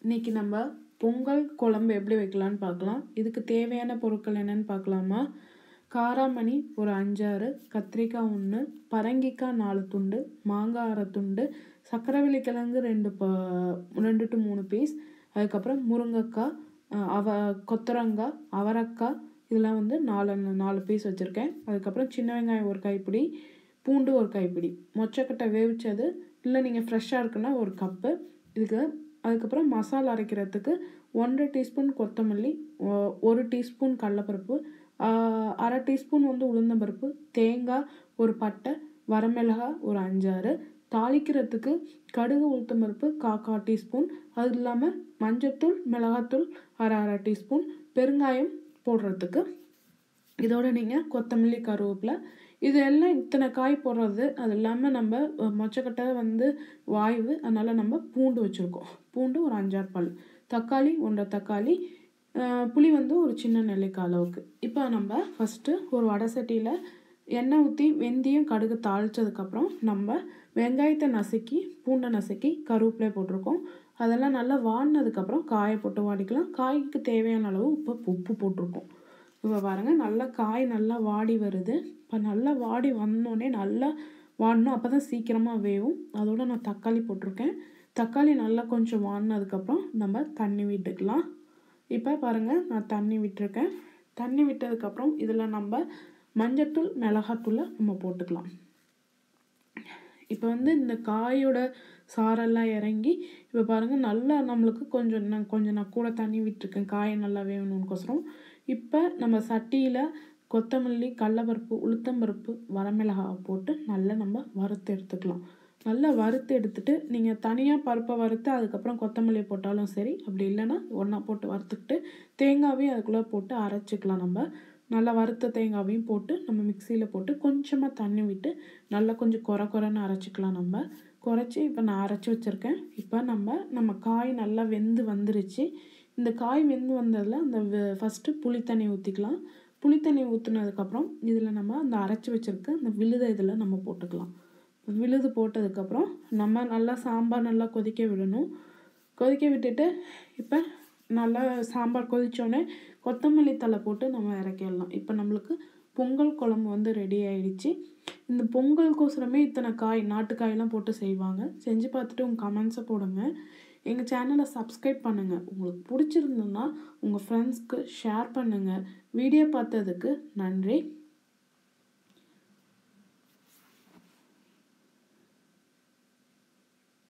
இன்னைக்கு நம்ம பொங்கல் குழம்பு எப்படி வைக்கலான்னு பார்க்கலாம். இதுக்கு தேவையான பொருட்கள் என்னன்னு பார்க்கலாமா? காராமணி ஒரு 5-6, கத்திரிக்காய் 1, பரங்கிக்காய் 4 துண்டு, மாங்காய் 1/2 துண்டு, சக்கரவள்ளி கிழங்கு 2 to 3 பீஸ், அதுக்கப்புறம் முருங்கைக்காய், கொத்தரங்காய், அவரைக்காய், இதெல்லாம் வந்து 4 பீஸ் வச்சுருக்கேன். அதுக்கப்புறம் சின்ன வெங்காயம் ஒரு கைப்பிடி, பூண்டு ஒரு கைப்பிடி, மொச்சக்கட்டை வேவிச்சது இல்லை நீங்கள் ஃப்ரெஷ்ஷாக இருக்குன்னா 1 கப்பு இதுக்கு. அதுக்கப்புறம் மசாலா அரைக்கிறதுக்கு 1/2 டீஸ்பூன் கொத்தமல்லி, 1 டீஸ்பூன் கடலைப்பருப்பு, 1/2 டீஸ்பூன் வந்து உளுந்தம்பருப்பு, தேங்காய், ஒரு பட்டை, வரமிளகாய் ஒரு 5-6, தாளிக்கிறதுக்கு கடுகு உளுத்தம்பருப்பு 1/4 டீஸ்பூன், அது இல்லாமல் மஞ்சத்தூள் மிளகாத்தூள் 1/2 டீஸ்பூன், பெருங்காயம் போடுறதுக்கு. இதோட நீங்கள் கொத்தமல்லி கருவேப்பிலை இது எல்லாம் இத்தனை காய் போடுறது. அது இல்லாமல் நம்ம மொச்சக்கட்டை வந்து வாய்வு, அதனால் நம்ம பூண்டு வச்சுருக்கோம். பூண்டு ஒரு 5-6 பல், தக்காளி 1 தக்காளி, புளி வந்து ஒரு சின்ன நெல்லிக்காய் அளவுக்கு. இப்போ நம்ம ஃபஸ்ட்டு ஒரு வடை சட்டியில் எண்ணெய் ஊற்றி வெந்தயம் கடுகு தாளித்ததுக்கப்புறம் நம்ம வெங்காயத்தை நசுக்கி பூண்டை நசுக்கி கருவேப்பிலை போட்டிருக்கோம். அதெல்லாம் நல்லா வாடினதுக்கப்புறம் காயை போட்டு வாடிக்கலாம். காய்க்கு தேவையான அளவு உப்பு போட்டிருக்கோம். இப்போ பாருங்கள், நல்லா காய் நல்லா வாடி வருது. இப்போ நல்லா வாடி வந்தோடனே நல்லா வாடணும், அப்போ தான் சீக்கிரமாக வேகும். அதோடு நான் தக்காளி போட்டிருக்கேன். தக்காளி நல்லா கொஞ்சம் வாடினதுக்கப்புறம் நம்ம தண்ணி விட்டுக்கலாம். இப்போ பாருங்கள், நான் தண்ணி விட்டுருக்கேன். தண்ணி விட்டதுக்கப்புறம் இதில் நம்ம மஞ்சத்தூள் மிளகாத்தூளை நம்ம போட்டுக்கலாம். இப்போ வந்து இந்த காயோட சாரெல்லாம் இறங்கி இப்போ பாருங்கள் நல்லா நம்மளுக்கு கொஞ்சம் நான் கூட தண்ணி விட்டுருக்கேன் காயை நல்லா வேகணும்னுக்கோசரம். இப்போ நம்ம சட்டியில் கொத்தமல்லி, கடலைப்பருப்பு, உளுத்தம்பருப்பு, வரமிளகாய் போட்டு நல்லா நம்ம வறுத்து எடுத்துக்கலாம். நல்லா வறுத்து எடுத்துகிட்டு நீங்கள் தனியாக பருப்பை வறுத்து அதுக்கப்புறம் கொத்தமல்லி போட்டாலும் சரி, அப்படி இல்லைன்னா ஒன்றா போட்டு வறுத்துக்கிட்டு தேங்காவையும் அதுக்குள்ளே போட்டு அரைச்சிக்கலாம். நம்ம நல்லா வறுத்த தேங்காவையும் போட்டு நம்ம மிக்சியில் போட்டு கொஞ்சமாக தண்ணி விட்டு நல்லா கொஞ்சம் குறைன்னு அரைச்சிக்கலாம். நம்ம குறைச்சி இப்போ நான் அரைச்சி வச்சுருக்கேன். இப்போ நம்ம காய் நல்லா வெந்து வந்துருச்சு. இந்த காய் வெந்து வந்ததில் அந்த ஃபஸ்ட்டு புளித்தண்ணி ஊற்றிக்கலாம். புளித்தண்ணி ஊற்றுனதுக்கப்புறம் இதில் நம்ம அந்த அரைச்சி வச்சுருக்க அந்த விழுதை இதில் நம்ம போட்டுக்கலாம். விழுது போட்டதுக்கப்புறம் நம்ம நல்லா சாம்பார் நல்லா கொதிக்க விடணும். கொதிக்க விட்டுட்டு இப்போ நல்லா சாம்பார் கொதித்தோடனே கொத்தமல்லி தழை போட்டு நம்ம இறக்கிடலாம். இப்போ நம்மளுக்கு பொங்கல் குழம்பு வந்து ரெடி ஆகிடுச்சு. இந்த பொங்கலுக்கோசரமே இத்தனை காய் நாட்டுக்காயெல்லாம் போட்டு செய்வாங்க. செஞ்சு பார்த்துட்டு உங்கள் கமெண்ட்ஸை போடுங்க. எங்கள் சேனலை சப்ஸ்கிரைப் பண்ணுங்கள். உங்களுக்கு பிடிச்சிருந்ததுன்னா உங்கள் ஃப்ரெண்ட்ஸ்க்கு ஷேர் பண்ணுங்கள். வீடியோ பார்த்ததுக்கு நன்றி.